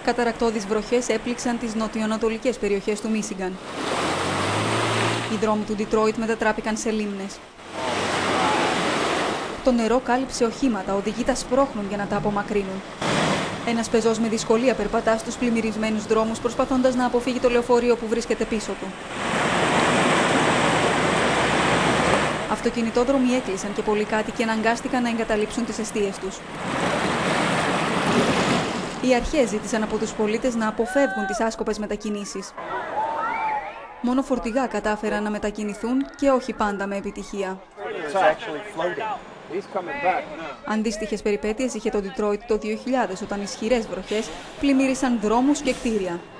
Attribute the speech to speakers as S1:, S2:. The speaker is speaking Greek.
S1: Καταρρακτώδεις βροχές έπληξαν τις νοτιοανατολικές περιοχές του Μίσιγκαν. Οι δρόμοι του Ντιτρόιτ μετατράπηκαν σε λίμνες. Το νερό κάλυψε οχήματα, οδηγοί τα σπρώχνουν για να τα απομακρύνουν. Ένας πεζός με δυσκολία περπατά στους πλημμυρισμένους δρόμους, προσπαθώντας να αποφύγει το λεωφορείο που βρίσκεται πίσω του. Αυτοκινητόδρομοι έκλεισαν και πολλοί κάτοικοι αναγκάστηκαν να εγκαταλείψουν τις εστίες τους. Οι αρχές ζήτησαν από τους πολίτες να αποφεύγουν τις άσκοπες μετακινήσεις. Μόνο φορτηγά κατάφεραν να μετακινηθούν και όχι πάντα με επιτυχία. Αντίστοιχες περιπέτειες είχε το Ντιτρόιτ το 2000, όταν ισχυρές βροχές πλημμύρισαν δρόμους και κτίρια.